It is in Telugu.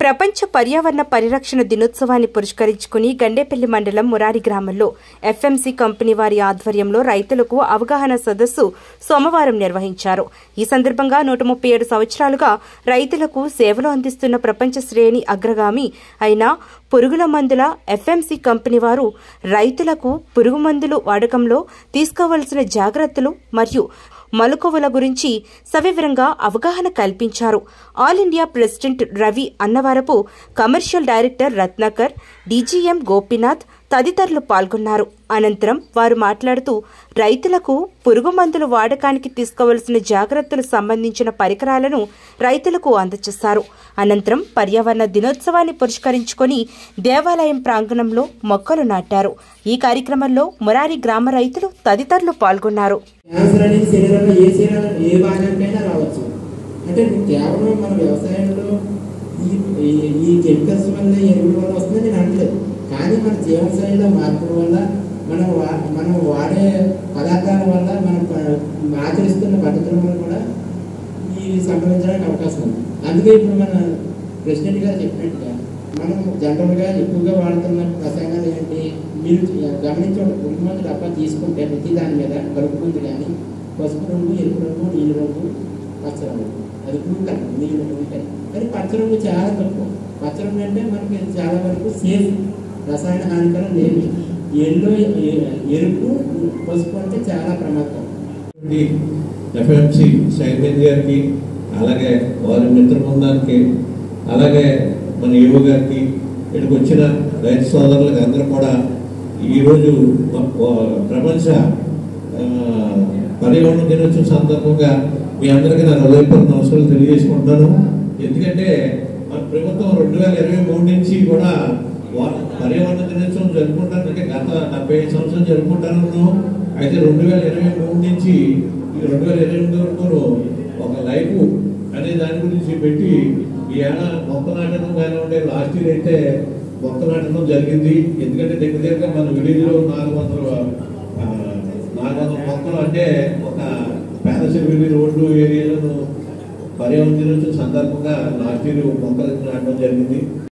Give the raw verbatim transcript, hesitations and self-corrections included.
ప్రపంచ పర్యావరణ పరిరక్షణ దినోత్సవాన్ని పురస్కరించుకుని గండేపల్లి మండలం మురారి గ్రామంలో ఎఫ్ఎంసీ కంపెనీ వారి ఆధ్వర్యంలో రైతులకు అవగాహన సదస్సు సోమవారం నిర్వహించారు. ఈ సందర్భంగా నూట ముప్పై ఏడు సంవత్సరాలుగా రైతులకు సేవలు అందిస్తున్న ప్రపంచ శ్రేణి అగ్రగామి అయిన పురుగుల మందుల ఎఫ్ఎంసీ కంపెనీ వారు రైతులకు పురుగు మందులు వాడకంలో తీసుకోవలసిన జాగ్రత్తలు మరియు మలుకోవల గురించి సవివరంగా అవగాహన కల్పించారు. All India president Ravi Annavarapu, commercial director Ratnakar, DGM Gopinath తదితరులు పాల్గొన్నారు. అనంతరం వారు మాట్లాడుతూ రైతులకు పురుగు మందులు వాడకానికి తీసుకోవలసిన జాగ్రత్తలు సంబంధించిన పరికరాలను రైతులకు అందజేశారు. అనంతరం పర్యావరణ దినోత్సవాన్ని పురస్కరించుకుని దేవాలయం ప్రాంగణంలో మొక్కలు నాటారు. ఈ కార్యక్రమంలో మురారి గ్రామ రైతులు తదితరులు పాల్గొన్నారు. అంటే కేవలం మన వ్యవసాయంలో ఈ ఈ కెమికల్స్ వల్ల ఎరువుల వల్ల వస్తుందని నేను అనట్లేదు. కానీ మన జీవనశైలిలో మార్పుల వల్ల మనం వా మనం వాడే పదార్థాల వల్ల మనం ఆచరిస్తున్న పద్ధతుల వల్ల కూడా ఈ సంభవించడానికి అవకాశం ఉంది. అందుకే ఇప్పుడు మన ప్రెసిడెంట్ గారు చెప్పినట్టుగా మనం జనరల్గా ఎక్కువగా వాడుతున్న రసాయనాలు ఏంటి, మీరు గమనించండి. పురుగు మందు డబ్బా తీసుకుంటే ప్రతి దాని మీద కలుపు మందు కానీ పసుపు రంగు, ఎరుపు రంగు, నీళ్ళు రంగు, పచ్చ రంగు, అది ఉంటాయి నీళ్ళు ఉంటాయి. కానీ పచ్చ రంగు చాలా తక్కువ. పచ్చ రంగు అంటే మనకి చాలా వరకు సేఫ్, రసాయన హానికరం లేదు. ఎల్లో, ఎరుపు, పసుపు అంటే చాలా ప్రమాదం. ఎఫ్ఎంసీ చైర్మన్ గారికి, అలాగే వారి మిత్ర బృందానికి, అలాగే మన యువ గారికి, ఇక్కడికి వచ్చిన రైతు సోదరులకు అందరూ కూడా ఈరోజు ప్రపంచ పర్యావరణ దినోత్సవం సందర్భంగా మీ అందరికీ నా హృదయపూర్వక నమస్కారాలు తెలియజేసుకుంటున్నాను. ఎందుకంటే మన ప్రభుత్వం రెండు వేల ఇరవై మూడు నుంచి కూడా పర్యావరణ దినోత్సవం జరుపుకుంటాను, అంటే గత డెబ్బై ఐదు సంవత్సరాలు జరుపుకుంటాను. అయితే రెండు వేల ఇరవై మూడు నుంచి రెండు వేల ఇరవై ఎనిమిది వరకు ఒక లైఫ్ అనే దాని గురించి పెట్టి ఈ ఏడాది మొక్క నాటడం కానీ ఉండే లాస్ట్ ఇయర్ అయితే మొక్క నాటడం జరిగింది. ఎందుకంటే దగ్గర దగ్గర మన విలేజ్లో నాలుగు వందల నాలుగు వందల మొక్కలు, అంటే ఒక పేదశిల్లి రోడ్డు ఏరియాలను పర్యావరణ దినోత్సవం సందర్భంగా లాస్ట్ ఇయర్ మొక్కలు నాటడం జరిగింది.